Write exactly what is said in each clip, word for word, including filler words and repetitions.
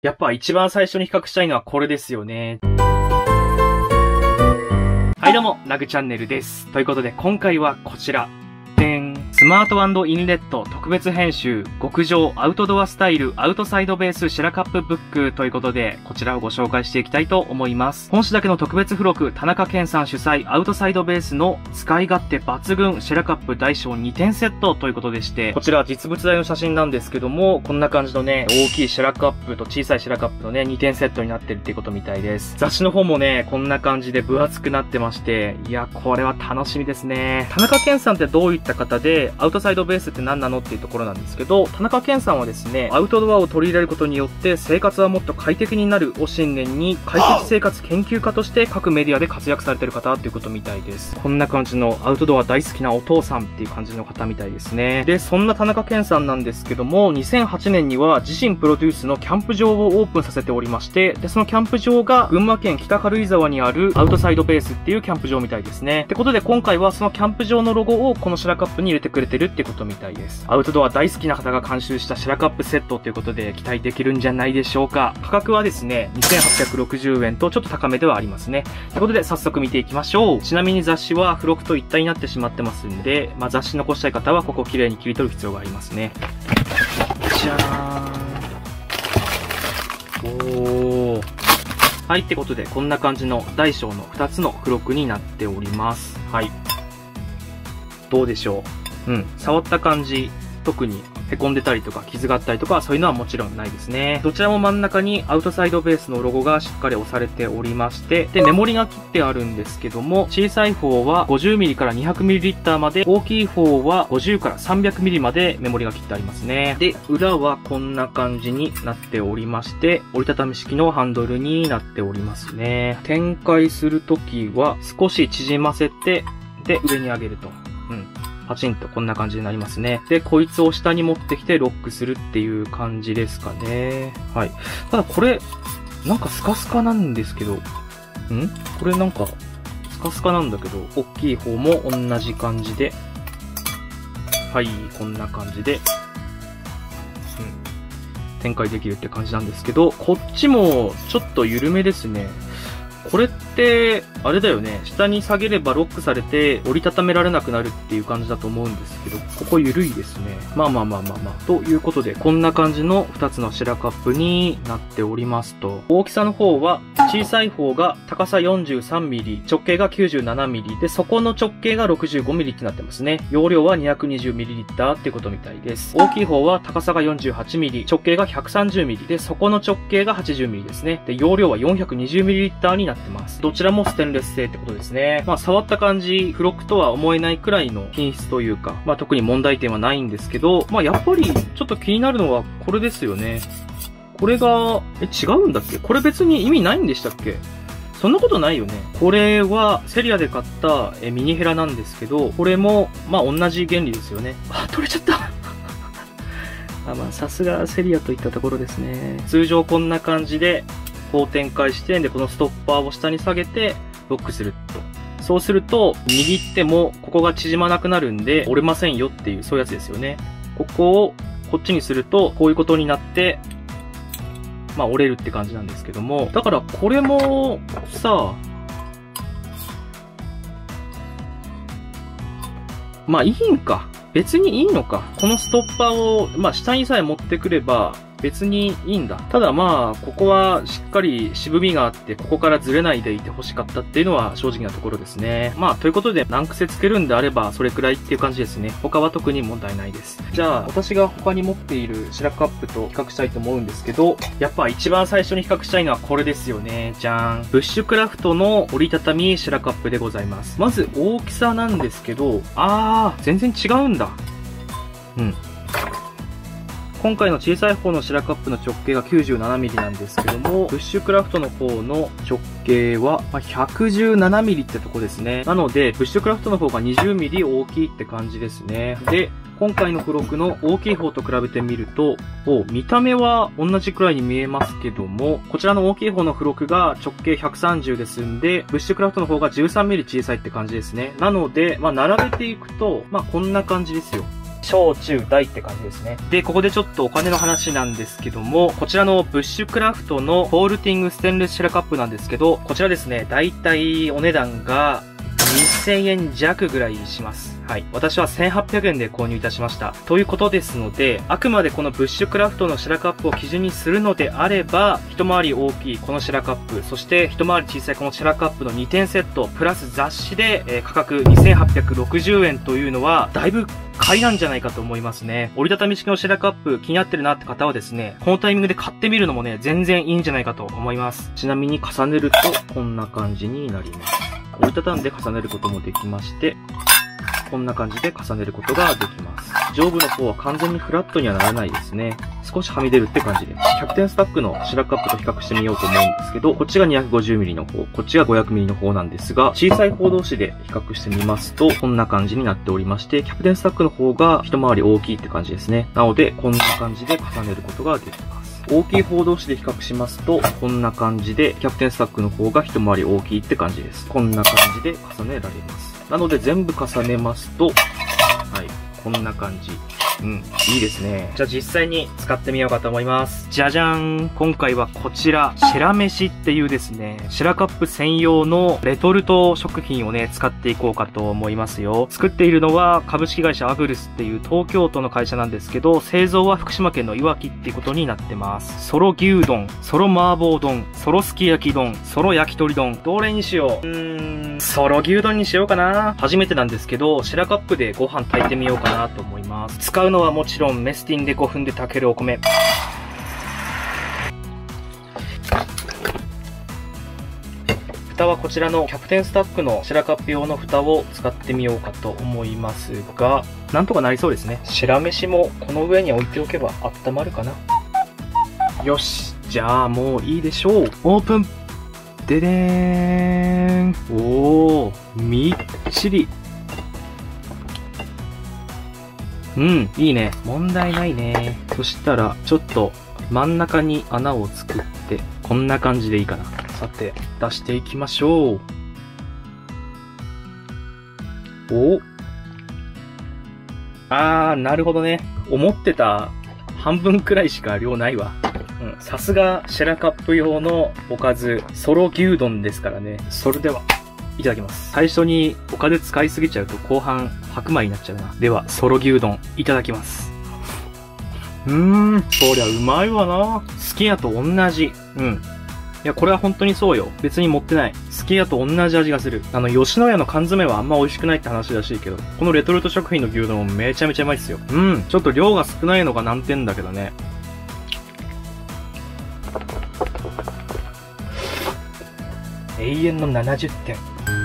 やっぱ一番最初に比較したいのはこれですよね。はいどうも、ラグチャンネルです。ということで今回はこちら。でん。スマート&インレット特別編集極上アウトドアスタイルアウトサイドベースシェラカップブックということでこちらをご紹介していきたいと思います。本誌だけの特別付録田中健さん主催アウトサイドベースの使い勝手抜群シェラカップ大小にてんセットということでして、こちら実物大の写真なんですけども、こんな感じのね、大きいシェラカップと小さいシェラカップのね、にてんセットになってるっていうことみたいです。雑誌の方もね、こんな感じで分厚くなってまして、いや、これは楽しみですね。田中健さんってどういった方で、アウトサイドベースって何なのっていうところなんですけど、田中健さんはですね、アウトドアを取り入れることによって生活はもっと快適になるを信念に快適生活研究家として各メディアで活躍されてる方っていうことみたいです。こんな感じのアウトドア大好きなお父さんっていう感じの方みたいですね。で、そんな田中健さんなんですけども、にせんはちねんには自身プロデュースのキャンプ場をオープンさせておりまして、で、そのキャンプ場が群馬県北軽井沢にあるアウトサイドベースっていうキャンプ場みたいですね。ってことで今回はそのキャンプ場のロゴをこのシェラカップに入れてくれてるってことみたいです。アウトドア大好きな方が監修したシェラカップセットということで期待できるんじゃないでしょうか。価格はですね、にせんはっぴゃくろくじゅうえんとちょっと高めではありますね。ということで早速見ていきましょう。ちなみに雑誌は付録と一体になってしまってますんで、まあ、雑誌残したい方はここを綺麗に切り取る必要がありますね。じゃーん。おー。はい、ってことでこんな感じの大小のふたつの付録になっております。はい。どうでしょう。うん。触った感じ、特に凹んでたりとか傷があったりとかそういうのはもちろんないですね。どちらも真ん中にアウトサイドベースのロゴがしっかり押されておりまして、で、メモリが切ってあるんですけども、小さい方は ごじゅうミリ から にひゃくミリリッター まで、大きい方はごじゅうから さんびゃくミリ までメモリが切ってありますね。で、裏はこんな感じになっておりまして、折りたたみ式のハンドルになっておりますね。展開するときは少し縮ませて、で、上に上げると。うん。パチンとこんな感じになりますね。で、こいつを下に持ってきてロックするっていう感じですかね。はい。ただこれ、なんかスカスカなんですけど、んこれなんか、スカスカなんだけど、大きい方も同じ感じで、はい、こんな感じで、うん、展開できるって感じなんですけど、こっちもちょっと緩めですね。これって、あれだよね。下に下げればロックされて折りたためられなくなるっていう感じだと思うんですけど、ここ緩いですね。まあまあまあまあまあ。ということで、こんな感じのふたつのシェラカップになっておりますと。大きさの方は、小さい方が高さ よんじゅうさんミリ、直径が きゅうじゅうななミリ、で、底の直径が ろくじゅうごミリってなってますね。容量は にひゃくにじゅうミリリッター ってことみたいです。大きい方は高さが よんじゅうはちミリ、直径が ひゃくさんじゅうミリ、で、底の直径が はちじゅうミリですね。で、容量は よんひゃくにじゅうミリリッター になってます。どちらもステンレス製ってことですね。まあ、触った感じ、付録とは思えないくらいの品質というか、まあ、特に問題点はないんですけど、まあ、やっぱり、ちょっと気になるのはこれですよね。これが、え、違うんだっけ？これ別に意味ないんでしたっけ？そんなことないよね。これは、セリアで買ったえミニヘラなんですけど、これも、まあ、同じ原理ですよね。あ、取れちゃった。あ、まあ、さすがセリアといったところですね。通常こんな感じで、こう展開して、で、このストッパーを下に下げて、ロックすると。そうすると、握っても、ここが縮まなくなるんで、折れませんよっていう、そういうやつですよね。ここを、こっちにすると、こういうことになって、まあ、折れるって感じなんですけども。だから、これも、さ、まあ、いいんか。別にいいのか。このストッパーを、まあ、下にさえ持ってくれば、別にいいんだ。ただまあ、ここはしっかり渋みがあって、ここからずれないでいて欲しかったっていうのは正直なところですね。まあ、ということで、難癖つけるんであれば、それくらいっていう感じですね。他は特に問題ないです。じゃあ、私が他に持っているシェラカップと比較したいと思うんですけど、やっぱ一番最初に比較したいのはこれですよね。じゃーん。ブッシュクラフトの折りたたみシェラカップでございます。まず、大きさなんですけど、あー、全然違うんだ。うん。今回の小さい方のシェラカップの直径が きゅうじゅうななミリ なんですけども、ブッシュクラフトの方の直径は ひゃくじゅうななミリ ってとこですね。なので、ブッシュクラフトの方が にじゅうミリ 大きいって感じですね。で、今回の付録の大きい方と比べてみると、見た目は同じくらいに見えますけども、こちらの大きい方の付録が直径ひゃくさんじゅうですんで、ブッシュクラフトの方が じゅうさんミリ 小さいって感じですね。なので、まあ、並べていくと、まあ、こんな感じですよ。 小中大って感じですね。で、ここでちょっとお金の話なんですけども、こちらのブッシュクラフトのフォールティングステンレスシェラカップなんですけど、こちらですね、だいたいお値段がにせんえん弱ぐらいします。はい。私はせんはっぴゃくえんで購入いたしました。ということですので、あくまでこのブッシュクラフトのシェラカップを基準にするのであれば、一回り大きいこのシェラカップ、そして一回り小さいこのシェラカップのにてんセット、プラス雑誌で、えー、価格にせんはっぴゃくろくじゅうえんというのは、だいぶ買いなんじゃないかと思いますね。折りたたみ式のシェラカップ気になってるなって方はですね、このタイミングで買ってみるのもね、全然いいんじゃないかと思います。ちなみに重ねると、こんな感じになります。折りたたんで重ねることもできまして、こんな感じで重ねることができます。上部の方は完全にフラットにはならないですね。少しはみ出るって感じです。ひゃくてんスタックのシェラカップと比較してみようと思うんですけど、こっちが にひゃくごじゅうミリ の方、こっちが ごひゃくミリ の方なんですが、小さい方同士で比較してみますと、こんな感じになっておりまして、ひゃくてんスタックの方が一回り大きいって感じですね。なので、こんな感じで重ねることができます。大きい方同士で比較しますと、こんな感じで、ひゃくてんスタックの方が一回り大きいって感じです。こんな感じで重ねられます。なので全部重ねますと、はい、こんな感じ。うん、いいですね。じゃあ実際に使ってみようかと思います。じゃじゃーん。今回はこちら、シェラ飯っていうですね、シェラカップ専用のレトルト食品をね、使っていこうかと思いますよ。作っているのは株式会社アグルスっていう東京都の会社なんですけど、製造は福島県のいわきっていうことになってます。ソロ牛丼、ソロ麻婆丼、ソロすき焼き丼、ソロ焼き鳥丼。どれにしよう。うーん、ソロ牛丼にしようかな。初めてなんですけど、シェラカップでご飯炊いてみようかなと思います。使うのはもちろんメスティンでごふんで炊けるお米。蓋はこちらのキャプテンスタックのシェラカップ用の蓋を使ってみようかと思いますが、なんとかなりそうですね。シェラ飯もこの上に置いておけば温まるかな。よし。じゃあもういいでしょう。オープン。ででーん。おー、みっちり。うん、いいね。問題ないね。そしたら、ちょっと真ん中に穴を作って、こんな感じでいいかな。さて、出していきましょう。おあー、なるほどね。思ってた半分くらいしか量ないわ。うん、さすがシェラカップ用のおかず、ソロ牛丼ですからね。それでは、いただきます。最初におかず使いすぎちゃうと後半白米になっちゃうな。では、ソロ牛丼いただきます。うーん、そりゃうまいわな。すき家と同じ。うん。いや、これは本当にそうよ。別に持ってない。すき家と同じ味がする。あの、吉野家の缶詰はあんま美味しくないって話らしいけど、このレトルト食品の牛丼もめちゃめちゃうまいっすよ。うん、ちょっと量が少ないのが難点だけどね。永遠のななじゅってん。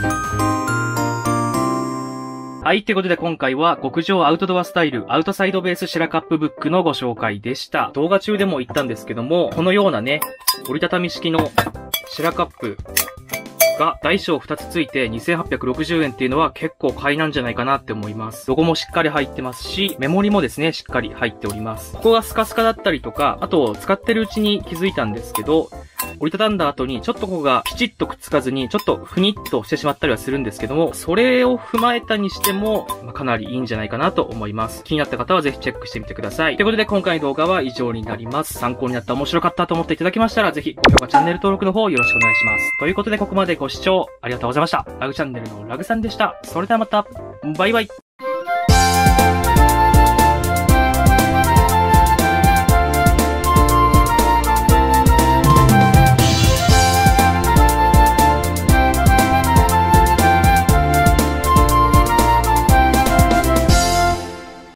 はい、ということで今回は極上アウトドアスタイルアウトサイドベースシェラカップブックのご紹介でした。動画中でも言ったんですけども、このようなね、折りたたみ式のシェラカップが大小ふたつついてにせんはっぴゃくろくじゅうえんっていうのは結構買いなんじゃないかなって思います。ロゴもしっかり入ってますし、メモリもですね、しっかり入っております。ここがスカスカだったりとか、あと使ってるうちに気づいたんですけど、折りたたんだ後にちょっとここがピチッとくっつかずにちょっとふにっとしてしまったりはするんですけども、それを踏まえたにしても、まあ、かなりいいんじゃないかなと思います。気になった方はぜひチェックしてみてください。ということで今回の動画は以上になります。参考になった、面白かったと思っていただけましたら、ぜひ高評価、チャンネル登録の方よろしくお願いします。ということでここまでご視聴ありがとうございました。ラグチャンネルのラグさんでした。それではまた、バイバイ。